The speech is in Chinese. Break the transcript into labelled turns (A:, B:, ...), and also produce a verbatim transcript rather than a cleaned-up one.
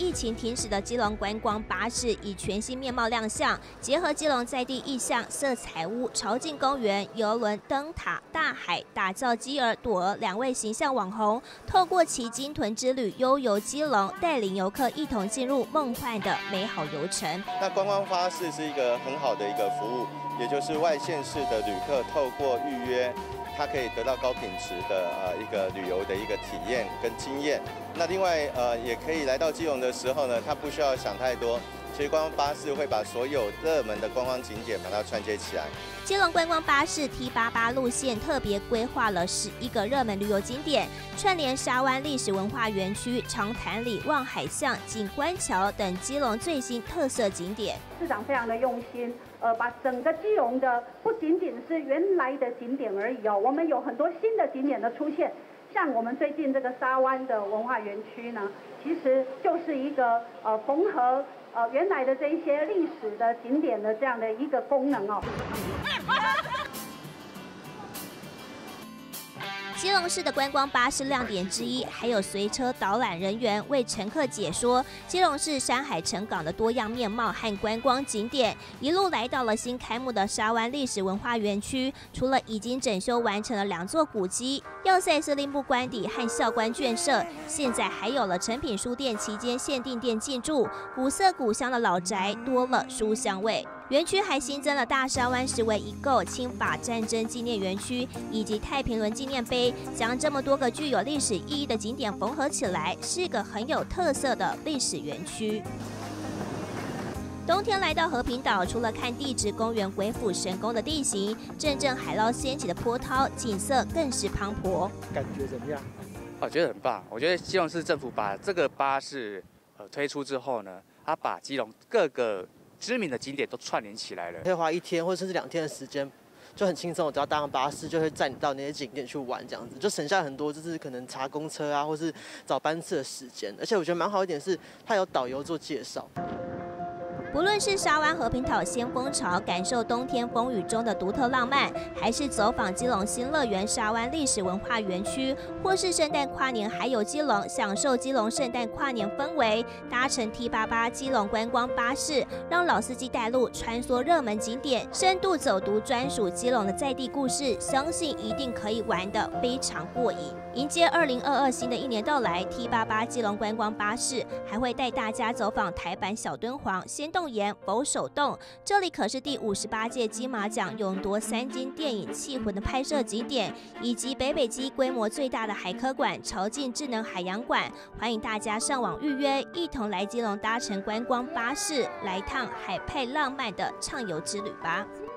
A: 疫情停驶的基隆观光巴士以全新面貌亮相，结合基隆在地意象、色彩屋、潮境公园、邮轮、灯塔、大海，打造基儿、朵儿两位形象网红，透过骑鲸豚之旅悠游基隆，带领游客一同进入梦幻的美好游程。
B: 那观光巴士是一个很好的一个服务，也就是外县市的旅客透过预约，它可以得到高品质的呃一个旅游的一个体验跟经验。那另外呃也可以来到基隆的时候呢，它不需要想太多，所以观光巴士会把所有热门的观光景点把它串接起来。
A: 基隆观光巴士 T 八八 路线特别规划了十一个热门旅游景点，串联沙湾历史文化园区、长潭里、望海巷、景观桥等基隆最新特色景点。
C: 市长非常的用心，呃，把整个基隆的不仅仅是原来的景点而已哦，我们有很多新的景点的出现。像我们最近这个沙湾的文化园区呢，其实就是一个呃缝合呃原来的这一些历史的景点的这样的一个功能哦。
A: 基隆市的观光巴士亮点之一，还有随车导览人员为乘客解说基隆市山海城港的多样面貌和观光景点。一路来到了新开幕的沙湾历史文化园区，除了已经整修完成了两座古迹要塞司令部官邸和校官眷舍，现在还有了诚品书店期间限定店进驻，古色古香的老宅多了书香味。园区还新增了大沙湾十围一购清法战争纪念园区以及太平轮纪念碑，将这么多个具有历史意义的景点缝合起来，是个很有特色的历史园区。冬天来到和平岛，除了看地质公园鬼斧神工的地形，阵阵海捞掀起的波涛，景色更是磅礴。
D: 感觉怎么样？
E: 我觉得很棒。我觉得基隆市政府把这个巴士呃推出之后呢，它把基隆各个知名的景点都串联起来了，
D: 可以花一天或者甚至两天的时间，就很轻松。我只要搭上巴士，就会载你到那些景点去玩，这样子就省下很多，就是可能查公车啊，或是找班次的时间。而且我觉得蛮好一点是，它有导游做介绍。
A: 不论是沙湾和平岛先锋潮，感受冬天风雨中的独特浪漫，还是走访基隆新乐园沙湾历史文化园区，或是圣诞跨年还有基隆，享受基隆圣诞跨年氛围，搭乘 T 八八 基隆观光巴士，让老司机带路，穿梭热门景点，深度走读专属基隆的在地故事，相信一定可以玩得非常过瘾。迎接二零二二新的一年到来 ，T 八八 基隆观光巴士还会带大家走访台版小敦煌、仙洞岩、佛手洞，这里可是第五十八届金马奖勇夺三金电影《气魂》的拍摄景点，以及北北基规模最大的海科馆潮境智能海洋馆。欢迎大家上网预约，一同来基隆搭乘观光巴士，来趟海派浪漫的畅游之旅吧。